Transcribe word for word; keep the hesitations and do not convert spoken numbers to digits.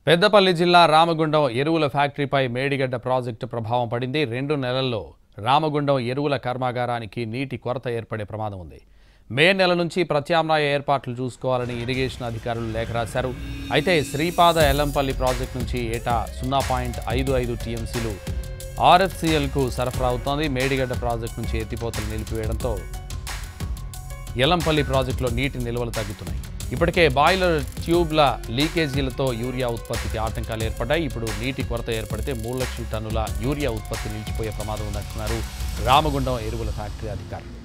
పెద్దపల్లి జిల్లా రామగుండం ఎరువుల ఫ్యాక్టరీపై మేడిగడ్డ ప్రాజెక్టు ప్రభావం పడింది. రెండు నెలల్లో రామగుండం ఎరువుల కర్మాగారానికి నీటి కొరత ఏర్పడే ప్రమాదం ఉంది. మే నెల నుంచి ప్రత్యామ్నాయ ఏర్పాట్లు చూసుకోవాలని ఇరిగేషన్ అధికారులు లేఖ రాశారు. అయితే శ్రీపాద ఎల్లంపల్లి ప్రాజెక్టు నుంచి ఏటా సున్నా పాయింట్ ఐదు ఐదు టీఎంసీలు ఆర్ఎఫ్సిఎల్కు సరఫరా అవుతోంది. మేడిగడ్డ ప్రాజెక్టు నుంచి ఎత్తిపోతలు నిలిపివేయడంతో ఎల్లంపల్లి ప్రాజెక్టులో నీటి నిల్వలు తగ్గుతున్నాయి. ఇప్పటికే బాయిలర్ ట్యూబ్ల లీకేజీలతో యూరియా ఉత్పత్తికి ఆటంకాలు ఏర్పడ్డాయి. ఇప్పుడు నీటి కొరత ఏర్పడితే మూడు లక్షల టన్నుల యూరియా ఉత్పత్తి నిలిచిపోయే ప్రమాదం ఉందంటున్నారు రామగుండం ఎరువుల ఫ్యాక్టరీ అధికారులు.